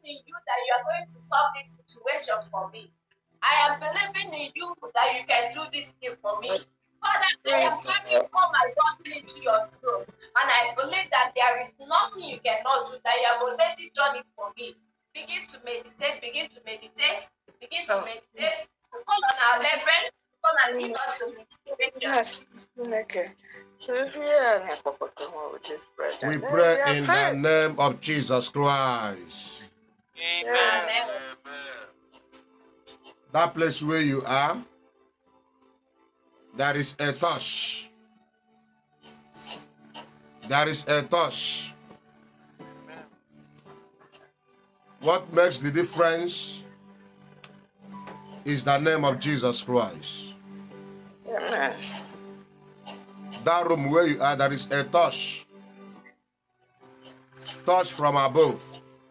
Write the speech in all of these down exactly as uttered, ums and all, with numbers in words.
in you that you are going to solve this situation for me. I am believing in you that you can do this thing for me. Father, I am carrying all my burden into your throne. And I believe that there is nothing you cannot do, that you have already done it for me. Begin to meditate, begin to meditate, begin to meditate. Call on our level, come and leave us to meditation. Okay. We pray in the name of Jesus Christ. Amen. That place where you are, there is a touch. There is a touch. What makes the difference is the name of Jesus Christ. Amen. That room where you are, there is a touch. Touch from above.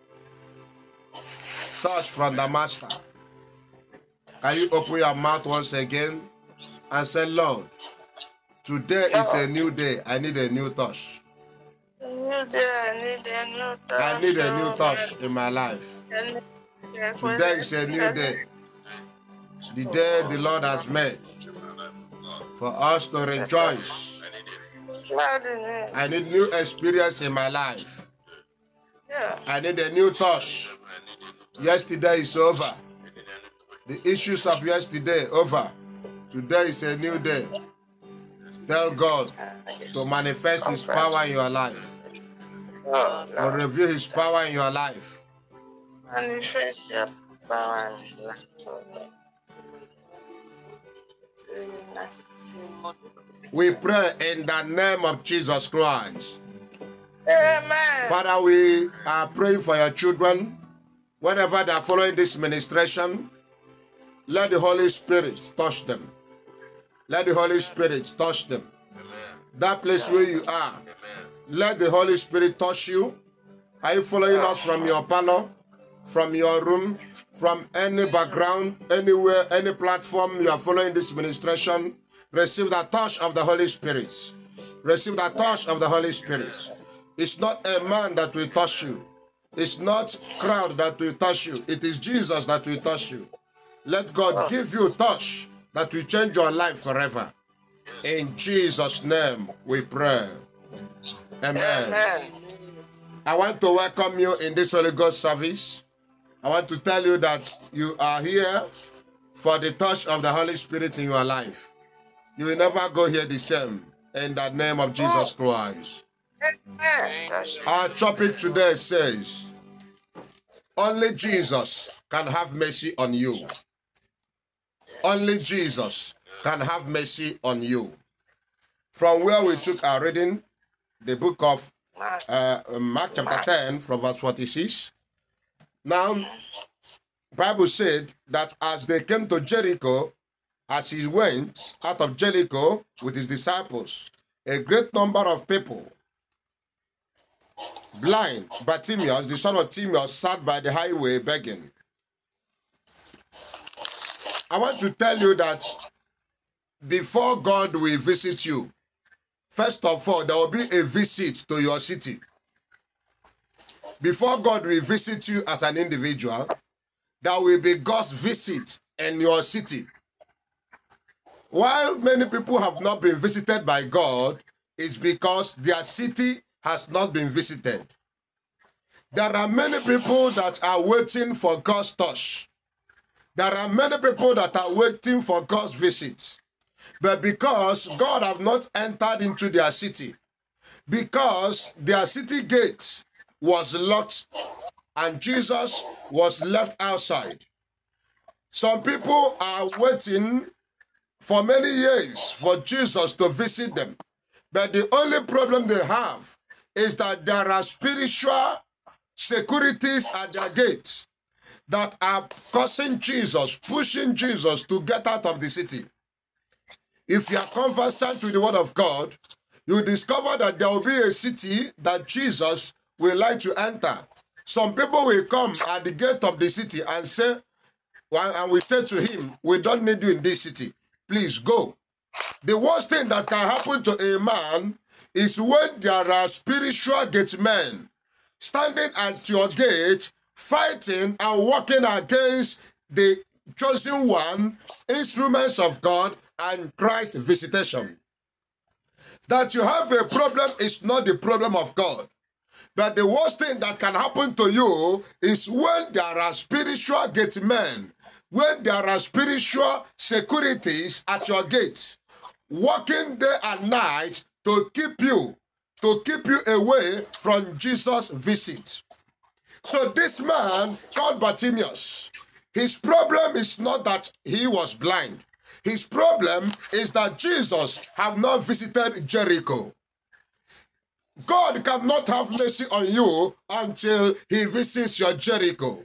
Touch from the Master. Can you open your mouth once again and say, Lord, today is a new day. I need a new touch. New day, I need a new touch. I need a new touch in my life. Today is a new day. The day the Lord has made for us to rejoice. I need new experience in my life. I need a new touch. Yesterday is over. The issues of yesterday over. Today is a new day. Tell God to manifest His power in your life. To reveal His power in your life. Manifest your power in your life. We pray in the name of Jesus Christ. Amen. Father, we are praying for your children. Whenever they are following this ministration, let the Holy Spirit touch them. Let the Holy Spirit touch them. That place where you are, let the Holy Spirit touch you. Are you following us from your parlor, from your room, from any background, anywhere, any platform you are following this ministration? Receive the touch of the Holy Spirit. Receive the touch of the Holy Spirit. It's not a man that will touch you. It's not crowd that will touch you. It is Jesus that will touch you. Let God give you a touch that will change your life forever. In Jesus' name we pray. Amen. Amen. I want to welcome you in this Holy Ghost service. I want to tell you that you are here for the touch of the Holy Spirit in your life. You will never go here the same in the name of Jesus Christ. Our topic today says, only Jesus can have mercy on you. Only Jesus can have mercy on you. From where we took our reading, the book of uh, Mark chapter ten from verse forty-six. Now, the Bible said that as they came to Jericho, as he went out of Jericho with his disciples, a great number of people, blind, Bartimaeus, the son of Timaeus, sat by the highway begging. I want to tell you that before God will visit you, first of all, there will be a visit to your city. Before God will visit you as an individual, there will be God's visit in your city. While many people have not been visited by God, it's because their city has not been visited. There are many people that are waiting for God's touch. There are many people that are waiting for God's visit. But because God have not entered into their city, because their city gate was locked and Jesus was left outside, some people are waiting for many years for Jesus to visit them. But the only problem they have is that there are spiritual securities at their gate that are causing Jesus, pushing Jesus to get out of the city. If you are conversant with the word of God, you discover that there will be a city that Jesus will like to enter. Some people will come at the gate of the city and say, and we say to him, we don't need you in this city. Please go. The worst thing that can happen to a man is when there are spiritual gate men standing at your gate fighting and working against the chosen one, instruments of God, and Christ's visitation. That you have a problem is not the problem of God. But the worst thing that can happen to you is when there are spiritual gate men, when there are spiritual securities at your gate, working day and night to keep you, to keep you away from Jesus' visit. So this man called Bartimaeus, his problem is not that he was blind. His problem is that Jesus have not visited Jericho. God cannot have mercy on you until he visits your Jericho.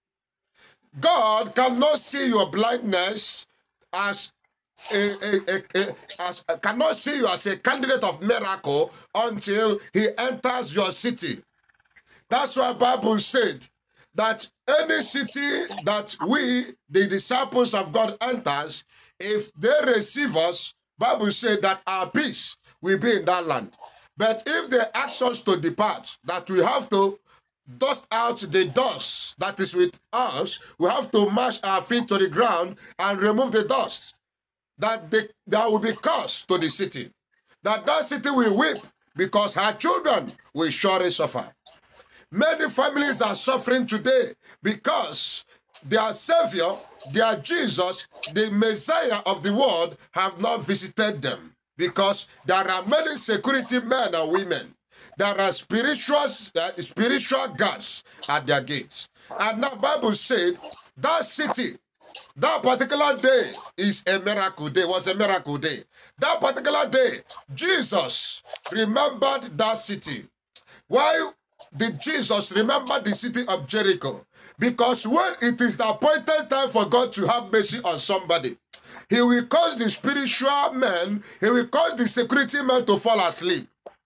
God cannot see your blindness as a, a, a, a, as a, cannot see you as a candidate of miracle until he enters your city. That's why the Bible said that any city that we, the disciples of God, enters, if they receive us, Bible said that our peace will be in that land. But if they ask us to depart, that we have to dust out the dust that is with us, we have to mash our feet to the ground and remove the dust, that they, there will be curse to the city. That that city will weep because her children will surely suffer. Many families are suffering today because their Savior, their Jesus, the Messiah of the world, have not visited them. Because there are many security men and women. There are spiritual, uh, spiritual guards at their gates. And now the Bible said that city, that particular day is a miracle day, was a miracle day. That particular day, Jesus remembered that city. Why did Jesus remember the city of Jericho? Because when it is the appointed time for God to have mercy on somebody, he will cause the spiritual men, he will cause the security men to fall asleep.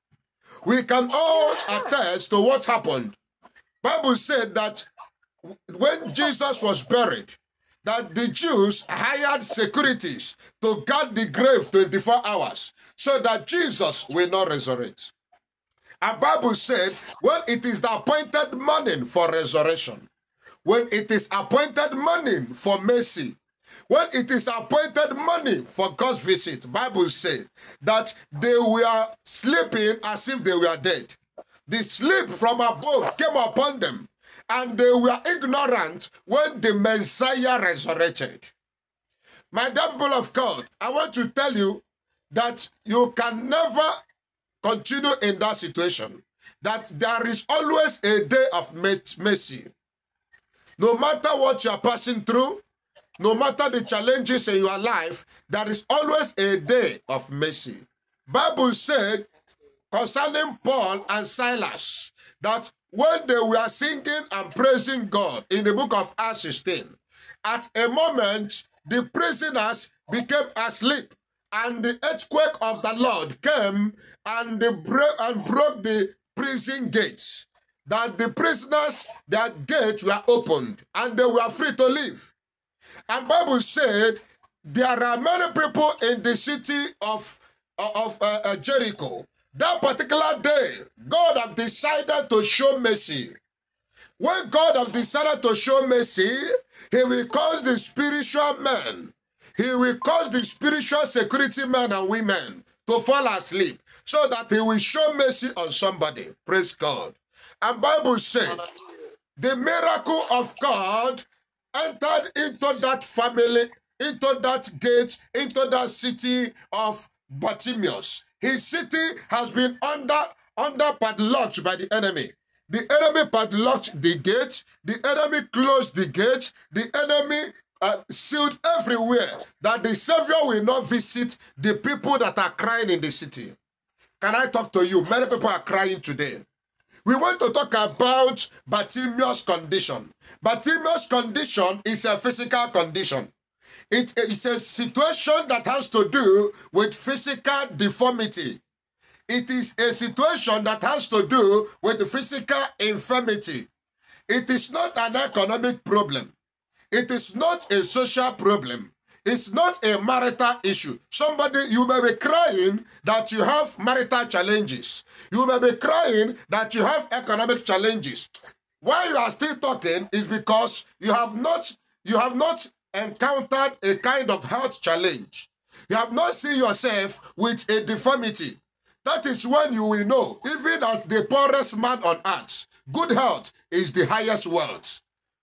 We can all attest to what happened. Bible said that when Jesus was buried, that the Jews hired securities to guard the grave twenty-four hours so that Jesus will not resurrect. And Bible said when it is the appointed morning for resurrection, when it is appointed morning for mercy, when it is appointed money for God's visit, Bible said that they were sleeping as if they were dead. The sleep from above came upon them, and they were ignorant when the Messiah resurrected. My dear people of God, I want to tell you that you can never continue in that situation, that there is always a day of mercy. No matter what you are passing through, no matter the challenges in your life, there is always a day of mercy. Bible said concerning Paul and Silas that when they were singing and praising God in the book of Acts sixteen, at a moment the prisoners became asleep, and the earthquake of the Lord came and, they bro- and broke the prison gates. That the prisoners, their gates were opened and they were free to leave. And Bible said there are many people in the city of, of uh, uh, Jericho. That particular day, God have decided to show mercy. When God have decided to show mercy, he will cause the spiritual men, he will cause the spiritual security men and women to fall asleep so that he will show mercy on somebody. Praise God. And Bible says the miracle of God entered into that family, into that gate, into that city of Bartimaeus. His city has been under, under padlocked by the enemy. The enemy padlocked the gate. The enemy closed the gate. The enemy uh, sealed everywhere that the Savior will not visit the people that are crying in the city. Can I talk to you? Many people are crying today. We want to talk about Bartimaeus' condition. Bartimaeus' condition is a physical condition. It is a situation that has to do with physical deformity. It is a situation that has to do with physical infirmity. It is not an economic problem. It is not a social problem. It's not a marital issue. Somebody, you may be crying that you have marital challenges. You may be crying that you have economic challenges. Why you are still talking is because you have not, you have not encountered a kind of health challenge. You have not seen yourself with a deformity. That is when you will know, even as the poorest man on earth, good health is the highest wealth.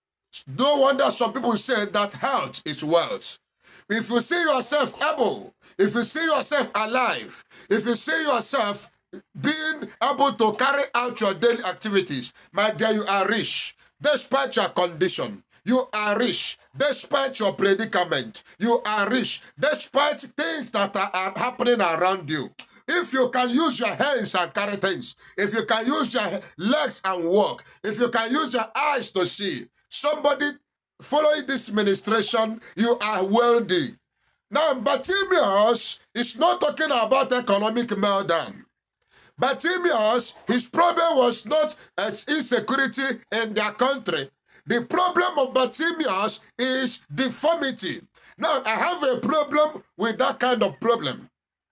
No wonder some people say that health is wealth. If you see yourself able, if you see yourself alive, if you see yourself being able to carry out your daily activities, my dear, you are rich. Despite your condition, you are rich. Despite your predicament, you are rich. Despite things that are, are happening around you. If you can use your hands and carry things, if you can use your legs and walk, if you can use your eyes to see, somebody following this ministration, you are wealthy. Now, Bartimaeus is not talking about economic meltdown. Bartimaeus, his problem was not as insecurity in their country. The problem of Bartimaeus is deformity. Now, I have a problem with that kind of problem.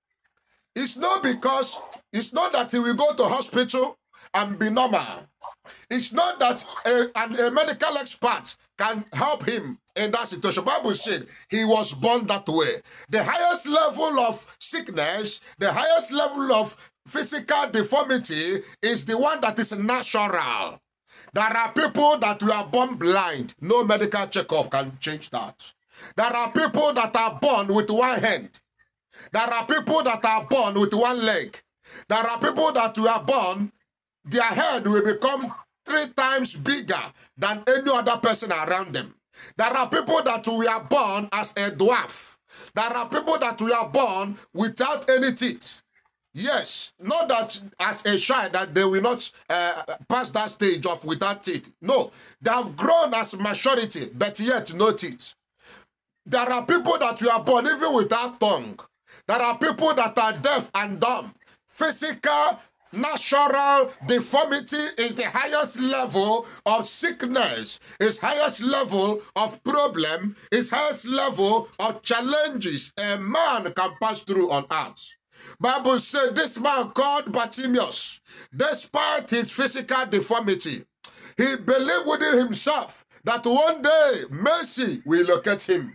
It's not because, it's not that he will go to hospital and be normal. It's not that a, an, a medical expert can help him in that situation. The Bible said he was born that way. The highest level of sickness, the highest level of physical deformity is the one that is natural. There are people that were born blind. No medical checkup can change that. There are people that are born with one hand. There are people that are born with one leg. There are people that were born, their head will become three times bigger than any other person around them. There are people that were born as a dwarf. There are people that were born without any teeth. Yes, not that as a child that they will not uh, pass that stage of without teeth. No, they have grown as maturity, but yet no teeth. There are people that were born even without tongue. There are people that are deaf and dumb. Physical, natural deformity is the highest level of sickness, its highest level of problem, its highest level of challenges a man can pass through on earth. Bible said this man called Bartimaeus, despite his physical deformity, he believed within himself that one day mercy will locate him.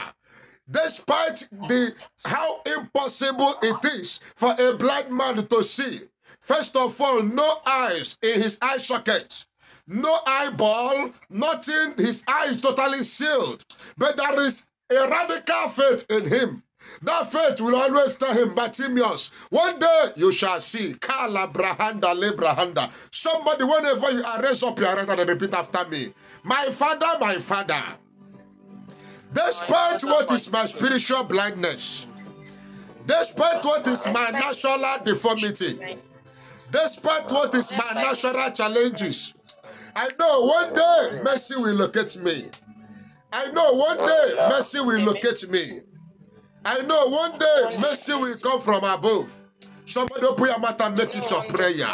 Despite the how impossible it is for a blind man to see. First of all, no eyes in his eye socket. No eyeball, nothing, his eye is totally sealed. But there is a radical faith in him. That faith will always tell him, Bartimaeus, one day you shall see. Kala brahanda le brahanda. Somebody, whenever you are, raise up your right hand and repeat after me. My father, my father. Despite what is my spiritual blindness, despite what is my natural deformity, despite what is my natural challenges, I know one day mercy will locate me. I know one day mercy will locate me. I know one day mercy will come from above. Somebody open your mouth and make it your prayer.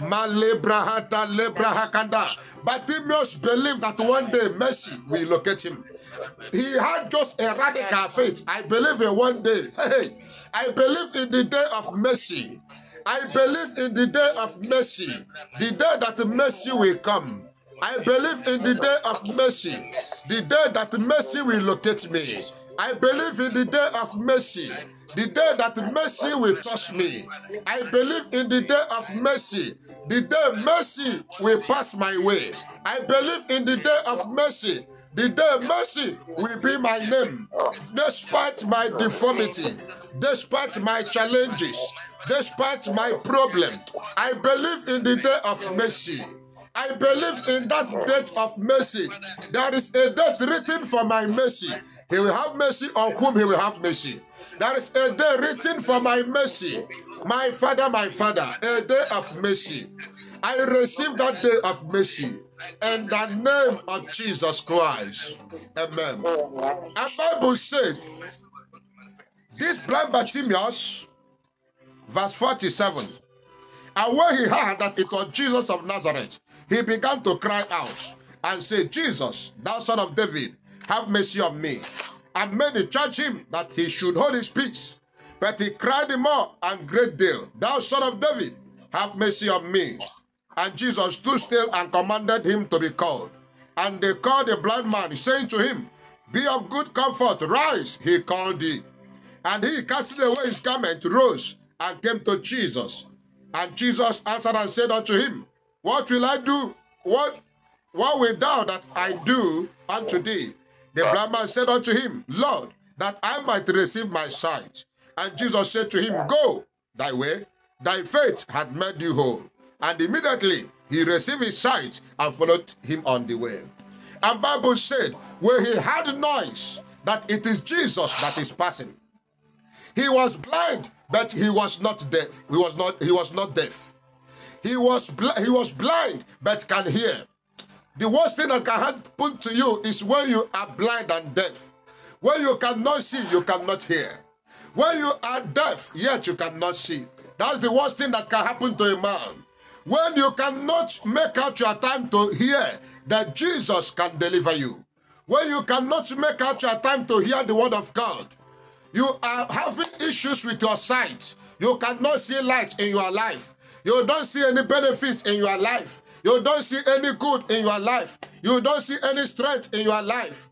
Bartimaeus believed that one day mercy will locate him. He had just a radical faith. I believe in one day. Hey, I believe in the day of mercy. I believe in the day of mercy. The day that mercy will come. I believe in the day of mercy. The day that mercy will locate me. I believe in the day of mercy. The day that mercy will touch me. I believe in the day of mercy. The day mercy will pass my way. I believe in the day of mercy. The day mercy will be my name. Despite my deformity, despite my challenges, despite my problems, I believe in the day of mercy. I believe in that date of mercy. There is a date written for my mercy. He will have mercy on whom he will have mercy. There is a day written for my mercy. My Father, my Father, a day of mercy. I receive that day of mercy in the name of Jesus Christ. Amen. And Bible said, this blind Bartimaeus, verse forty-seven, and when he heard that it was Jesus of Nazareth, he began to cry out and say, Jesus, thou son of David, have mercy on me. And many charged him that he should hold his peace. But he cried the more and great deal, thou son of David, have mercy on me. And Jesus stood still and commanded him to be called. And they called the blind man, saying to him, Be of good comfort, rise, he called thee. And he, casting away his garment, rose and came to Jesus. And Jesus answered and said unto him, What will I do? What, what wilt thou that I do unto thee? The blind man said unto him, Lord, that I might receive my sight. And Jesus said to him, Go thy way, thy faith hath made you whole. And immediately he received his sight and followed him on the way. And Bible said, when he heard noise, that it is Jesus that is passing. He was blind, but he was not deaf. He was not, he was not deaf. He was, he was blind, but can hear. The worst thing that can happen to you is when you are blind and deaf. When you cannot see, you cannot hear. When you are deaf, yet you cannot see. That's the worst thing that can happen to a man. When you cannot make out your time to hear that Jesus can deliver you. When you cannot make out your time to hear the word of God. You are having issues with your sight. You cannot see light in your life. You don't see any benefits in your life. You don't see any good in your life. You don't see any strength in your life.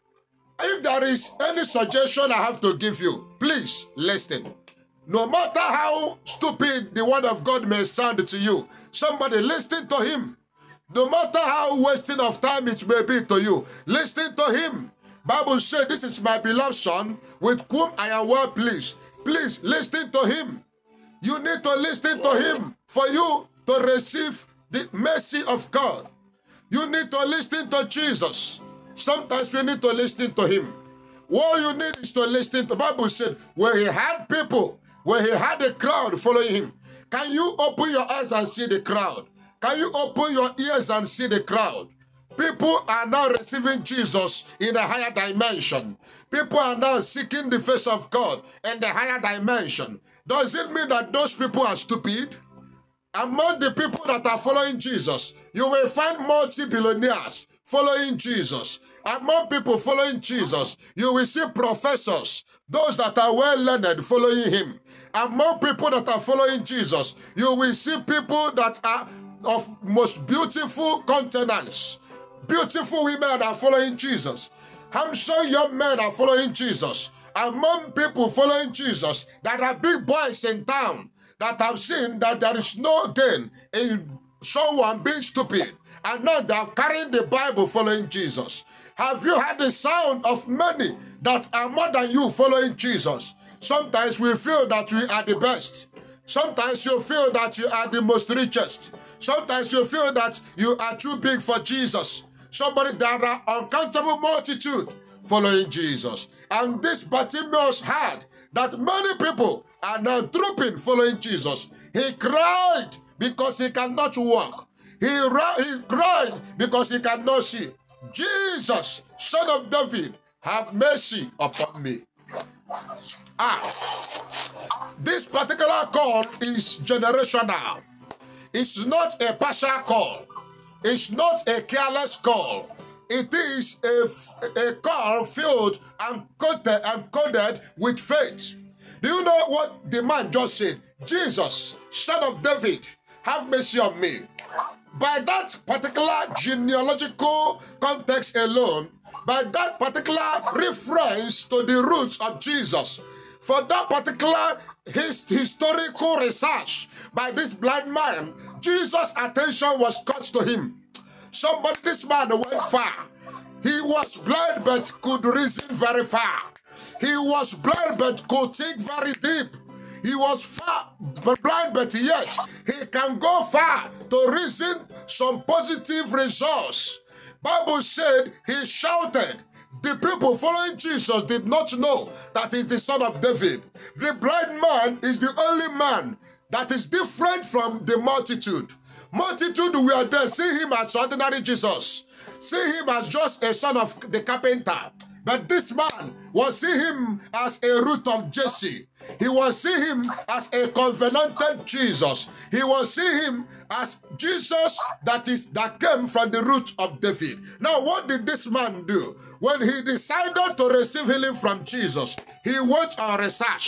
If there is any suggestion I have to give you, please listen. No matter how stupid the word of God may sound to you, somebody listen to him. No matter how wasting of time it may be to you, listen to him. Bible says, this is my beloved son, with whom I am well pleased. Please listen to him. You need to listen to him for you to receive the mercy of God. You need to listen to Jesus. Sometimes we need to listen to him. All you need is to listen to. The Bible said, where he had people, where he had a crowd following him. Can you open your eyes and see the crowd? Can you open your ears and see the crowd? People are now receiving Jesus in a higher dimension. People are now seeking the face of God in the higher dimension. Does it mean that those people are stupid? Among the people that are following Jesus, you will find multi-billionaires following Jesus. Among people following Jesus, you will see professors, those that are well-learned following him. Among people that are following Jesus, you will see people that are of most beautiful countenance. Beautiful women are following Jesus. Handsome young men are following Jesus. Among people following Jesus, there are big boys in town that have seen that there is no gain in someone being stupid. And now they are carrying the Bible following Jesus. Have you heard the sound of many that are more than you following Jesus? Sometimes we feel that we are the best. Sometimes you feel that you are the most richest. Sometimes you feel that you are too big for Jesus. Somebody, there are uncountable multitude following Jesus. And this Bartimaeus heard that many people are now trooping following Jesus. He cried because he cannot walk. He, he cried because he cannot see. Jesus, Son of David, have mercy upon me. Ah, this particular call is generational. It's not a partial call. It's not a careless call. It is a, a call filled and coded, and coded with faith. Do you know what the man just said? Jesus, Son of David, have mercy on me. By that particular genealogical context alone, by that particular reference to the roots of Jesus, for that particular his historical research by this blind man, Jesus' attention was caught to him. Somebody, this man went far. He was blind but could reason very far. He was blind but could think very deep. He was far blind, but yet he can go far to reason some positive results. Bible said he shouted. The people following Jesus did not know that he's the Son of David. The blind man is the only man that is different from the multitude. Multitude were there, see him as ordinary Jesus. See him as just a son of the carpenter. But this man was see him as a root of Jesse. He was see him as a covenanted Jesus. He was see him as Jesus that is that came from the root of David. Now, what did this man do? When he decided to receive healing from Jesus, he went on research.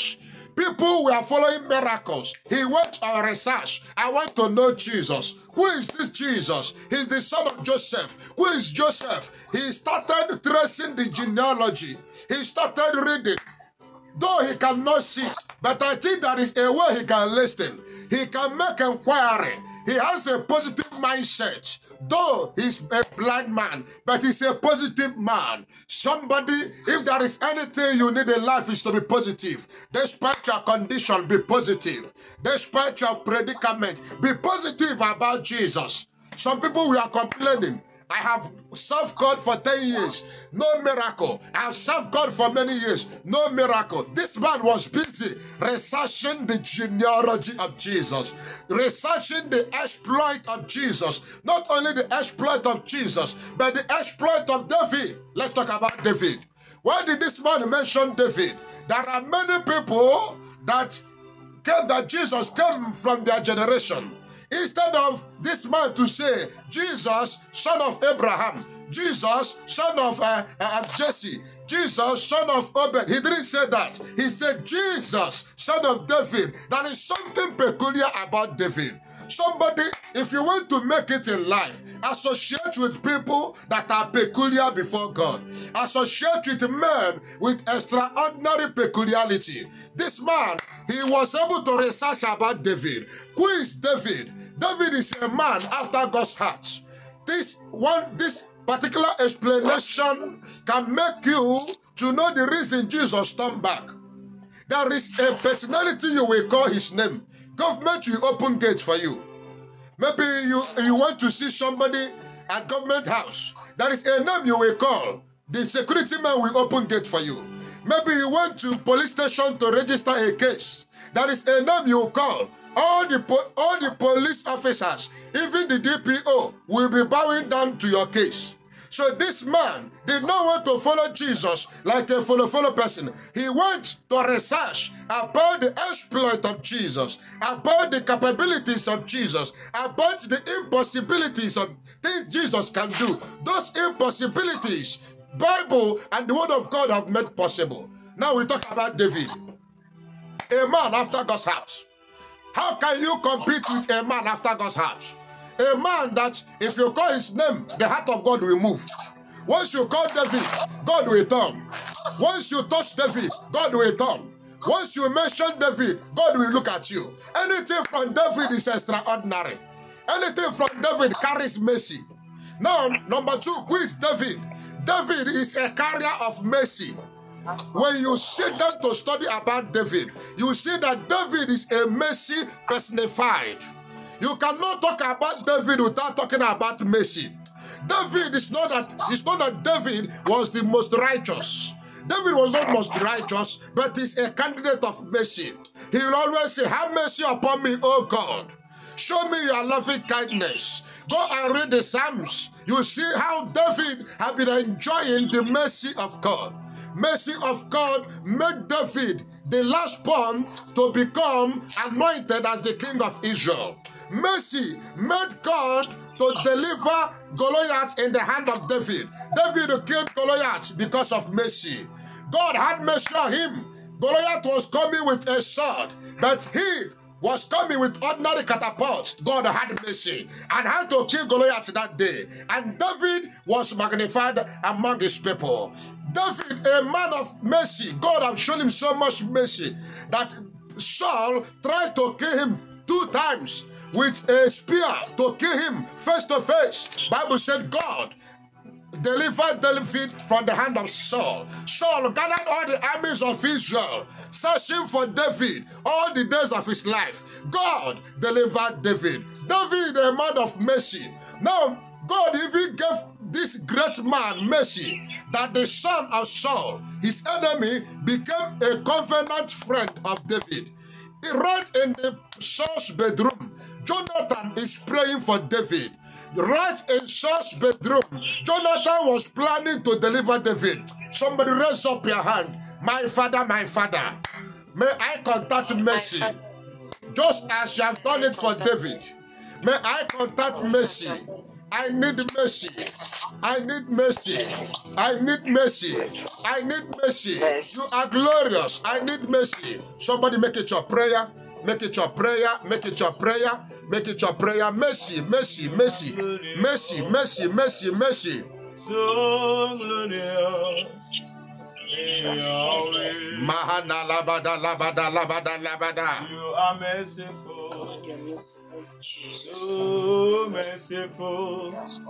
People were following miracles. He went on research. I want to know Jesus. Who is this Jesus? He's the son of Joseph. Who is Joseph? He started tracing the genealogy. He started reading. Though he cannot see, but I think there is a way he can listen. He can make inquiry. He has a positive mindset. Though he's a blind man, but he's a positive man. Somebody, if there is anything you need in life, is to be positive. Despite your condition, be positive. Despite your predicament, be positive about Jesus. Some people we are complaining. I have served God for ten years, no miracle. I have served God for many years, no miracle. This man was busy researching the genealogy of Jesus, researching the exploit of Jesus. Not only the exploit of Jesus, but the exploit of David. Let's talk about David. Why did this man mention David? There are many people that came, that Jesus came from their generation. Instead of this man to say, Jesus, son of Abraham, Jesus, son of uh, uh, Jesse, Jesus, son of Obed. He didn't say that. He said, Jesus, son of David. There is something peculiar about David. Somebody, if you want to make it in life, associate with people that are peculiar before God. Associate with men with extraordinary peculiarity. This man, he was able to research about David. Who is David? David is a man after God's heart. This one, this particular explanation can make you to know the reason Jesus turned back. There is a personality you will call his name. Government will open gates for you. Maybe you, you want to see somebody at government house. There is a name you will call. The security man will open gate for you. Maybe you went to police station to register a case. There is a name you will call. All the, all the police officers, even the D P O, will be bowing down to your case. So this man did not want to follow Jesus like a follow-follow person. He went to research about the exploit of Jesus, about the capabilities of Jesus, about the impossibilities of things Jesus can do. Those impossibilities, Bible and the Word of God have made possible. Now we talk about David, a man after God's heart. How can you compete with a man after God's heart? A man that if you call his name, the heart of God will move. Once you call David, God will turn. Once you touch David, God will turn. Once you mention David, God will look at you. Anything from David is extraordinary. Anything from David carries mercy. Now, number two, who is David? David is a carrier of mercy. When you sit down to study about David, you see that David is a mercy personified. You cannot talk about David without talking about mercy. David is not that, it's not that David was the most righteous. David was not most righteous, but he's a candidate of mercy. He will always say, have mercy upon me, O God. Show me your loving kindness. Go and read the Psalms. You see how David has been enjoying the mercy of God. Mercy of God made David the last born to become anointed as the king of Israel. Mercy made God to deliver Goliath in the hand of David. David killed Goliath because of mercy. God had mercy on him. Goliath was coming with a sword, but he was coming with ordinary catapults. God had mercy and had to kill Goliath that day. And David was magnified among his people. David, a man of mercy, God had shown him so much mercy that Saul tried to kill him two times with a spear to kill him face to face. Bible said God delivered David from the hand of Saul. Saul gathered all the armies of Israel, searching for David all the days of his life. God delivered David. David, a man of mercy. Now, God even gave this great man mercy that the son of Saul, his enemy, became a covenant friend of David. Right in the Saul's bedroom, Jonathan is praying for David. Right in Saul's bedroom, Jonathan was planning to deliver David. Somebody raise up your hand. My father, my father, may I contact mercy, just as you have done it for David. May I contact mercy. I need mercy. I need mercy. I need mercy. I need mercy. You are glorious. I need mercy. Somebody make it your prayer. Make it your prayer. Make it your prayer. Make it your prayer. Mercy, mercy, mercy, mercy, mercy, mercy, mercy. So glorious. Mahana labada labada labada labada. You are merciful. So merciful.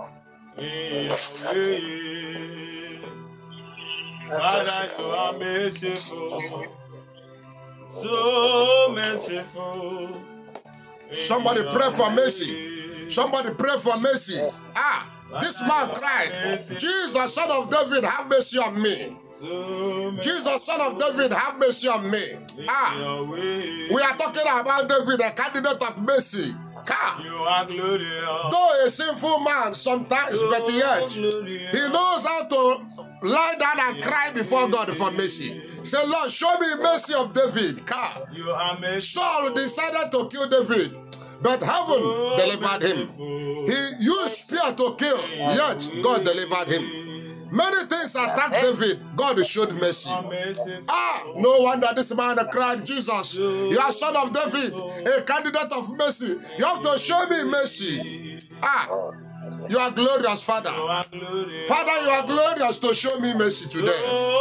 Father, you are merciful. So merciful. Somebody pray for mercy. Somebody pray for mercy. Ah, this man cried, Jesus, son of David, have mercy on me. Jesus, son of David, have mercy on me. Ah, we are talking about David, a candidate of mercy. Though a sinful man sometimes, but yet he knows how to lie down and cry before God for mercy. Say, Lord, show me mercy of David. Saul decided to kill David, but heaven delivered him. He used spear to kill, yet God delivered him. Many things attacked David. God showed mercy. Ah, no wonder this man cried, Jesus, you are son of David, a candidate of mercy. You have to show me mercy. Ah, you are glorious, Father. Father, you are glorious to show me mercy today.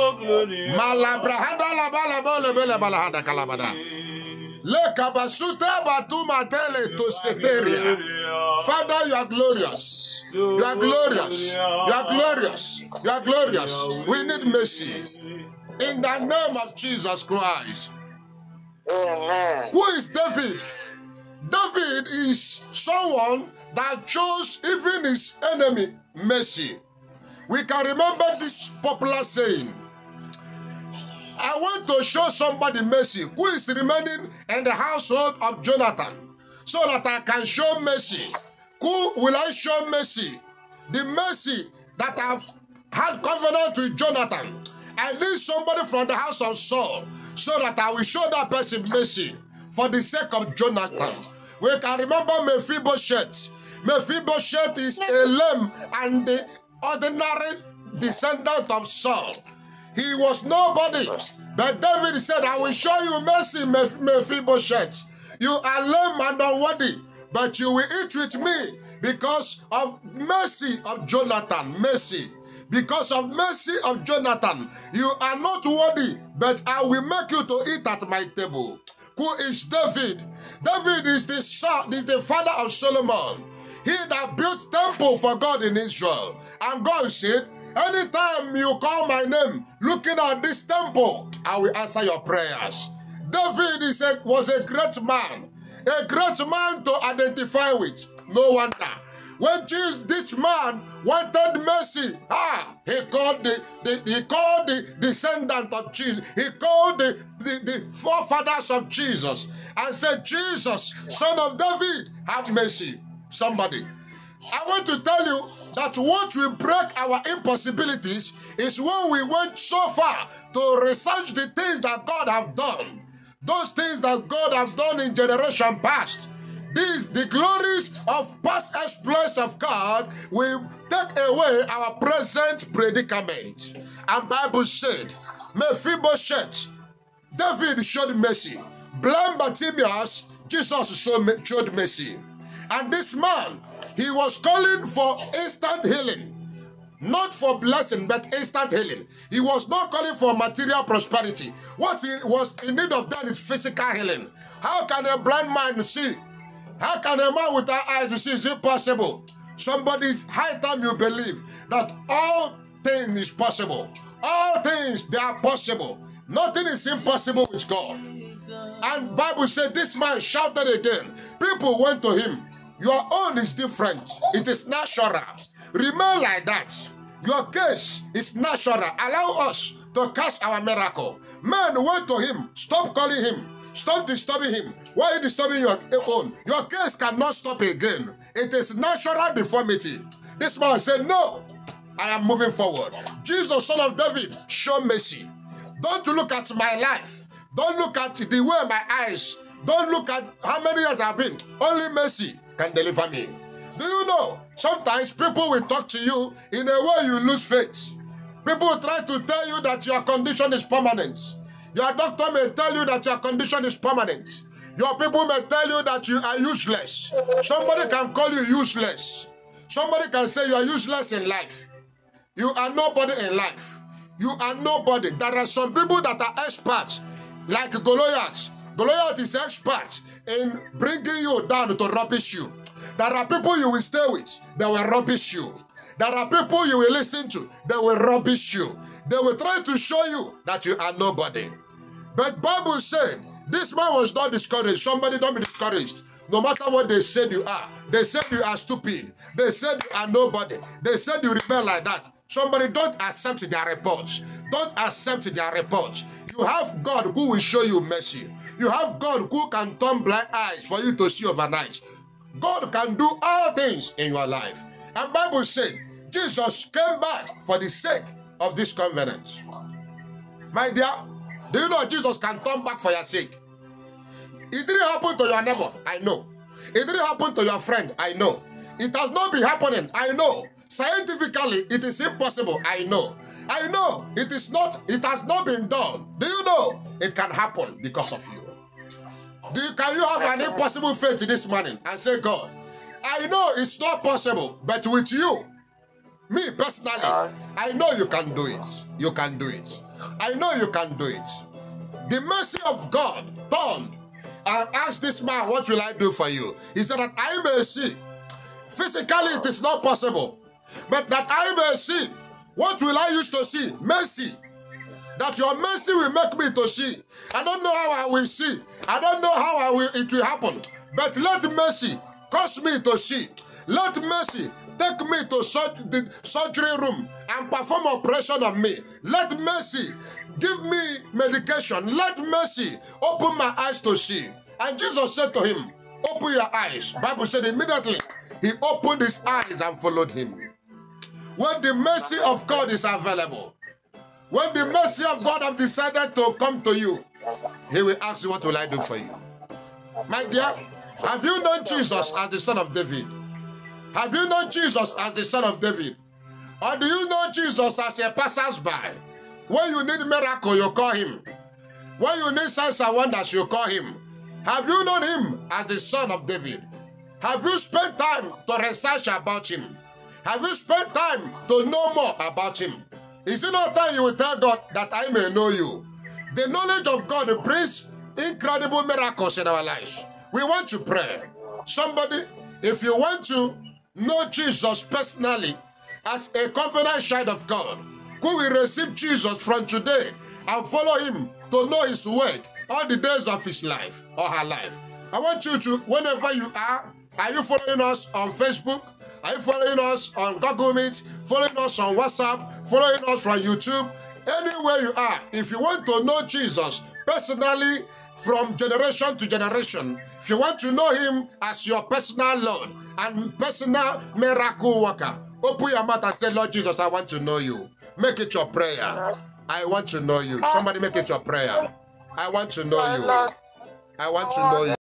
Father, you are glorious. You are glorious. You are glorious. You are glorious. We need mercy. In the name of Jesus Christ. Amen. Who is David? David is someone that chose even his enemy mercy. We can remember this popular saying, I want to show somebody mercy who is remaining in the household of Jonathan, so that I can show mercy. Who will I show mercy? The mercy that I've had covenant with Jonathan. I need somebody from the house of Saul, so that I will show that person mercy for the sake of Jonathan. We can remember Mephibosheth. Mephibosheth is a lame and the ordinary descendant of Saul. He was nobody. But David said, I will show you mercy, Mephibosheth. You are lame and unworthy, but you will eat with me because of mercy of Jonathan. Mercy. Because of mercy of Jonathan. You are not worthy, but I will make you to eat at my table. Who is David? David is the son, is the father of Solomon. He that built temple for God in Israel. And God said, anytime you call my name, looking at this temple, I will answer your prayers. David is a, was a great man. A great man to identify with. No wonder. When Jesus, this man wanted mercy, ah, he called the, the he called the descendant of Jesus. He called the, the, the forefathers of Jesus and said, Jesus, son of David, have mercy. Somebody. I want to tell you that what will break our impossibilities is when we went so far to research the things that God have done. Those things that God have done in generation past. These, the glories of past exploits of God will take away our present predicament. And Bible said, Mephibosheth, David showed mercy. Blind Bartimaeus, Jesus showed mercy. And this man, he was calling for instant healing. Not for blessing, but instant healing. He was not calling for material prosperity. What he was in need of then is physical healing. How can a blind man see? How can a man without eyes see? Is it possible? Somebody's high time you believe that all things is possible. All things, they are possible. Nothing is impossible with God. And Bible said this man shouted again. People went to him. Your own is different. It is natural. Remain like that. Your case is natural. Allow us to cast our miracle. Men went to him. Stop calling him. Stop disturbing him. Why are you disturbing your own? Your case cannot stop again. It is natural deformity. This man said, no, I am moving forward. Jesus, son of David, show mercy. Don't look at my life. Don't look at the way my eyes. Don't look at how many years I've been. Only mercy can deliver me. Do you know Sometimes people will talk to you in a way you lose faith. People will try to tell you that your condition is permanent. Your doctor may tell you that your condition is permanent. Your people may tell you that you are useless. Somebody can call you useless. Somebody can say you are useless in life. You are nobody in life. You are nobody. There are some people that are experts, like Goliath. Goliath is expert in bringing you down to rubbish you. There are people you will stay with, they will rubbish you. There are people you will listen to, they will rubbish you. They will try to show you that you are nobody. But Bible said, this man was not discouraged. Somebody don't be discouraged. No matter what they said you are. They said you are stupid. They said you are nobody. They said you rebel like that. Somebody don't accept their reports. Don't accept their reports. You have God who will show you mercy. You have God who can turn blind eyes for you to see overnight. God can do all things in your life. And Bible said, Jesus came back for the sake of this covenant. My dear, do you know Jesus can turn back for your sake? It didn't happen to your neighbor, I know. It didn't happen to your friend, I know. It has not been happening, I know. Scientifically, it is impossible, I know. I know it is not, it has not been done. Do you know it can happen because of you? Do you, can you have an impossible faith this morning and say, God, I know it's not possible, but with you, me personally, I know you can do it. You can do it. I know you can do it. The mercy of God turned and asked this man, what will I do for you? He said that I may see. Physically, it is not possible. But that I may see. What will I use to see? Mercy. That your mercy will make me to see. I don't know how I will see. I don't know how I will, it will happen. But let mercy cause me to see. Let mercy take me to sur the surgery room and perform operation on me. Let mercy give me medication. Let mercy open my eyes to see. And Jesus said to him, open your eyes. Bible said immediately he opened his eyes and followed him. When the mercy of God is available, when the mercy of God have decided to come to you, he will ask you, what will I do for you? My dear, have you known Jesus as the son of David? Have you known Jesus as the son of David? Or do you know Jesus as a passers-by? When you need miracle, you call him. When you need signs and wonders, you call him. Have you known him as the son of David? Have you spent time to research about him? Have you spent time to know more about him? Is it not time you will tell God that I may know you? The knowledge of God brings incredible miracles in our lives. We want to pray. Somebody, if you want to know Jesus personally as a covenant child of God, who will receive Jesus from today and follow him to know his word all the days of his life or her life. I want you to, whenever you are, are you following us on Facebook? Are you following us on Google Meet? Following us on WhatsApp? Following us from YouTube? Anywhere you are, if you want to know Jesus personally from generation to generation, if you want to know him as your personal Lord and personal miracle worker, open your mouth and say, Lord Jesus, I want to know you. Make it your prayer. I want to know you. Somebody make it your prayer. I want to know you. I want to know you.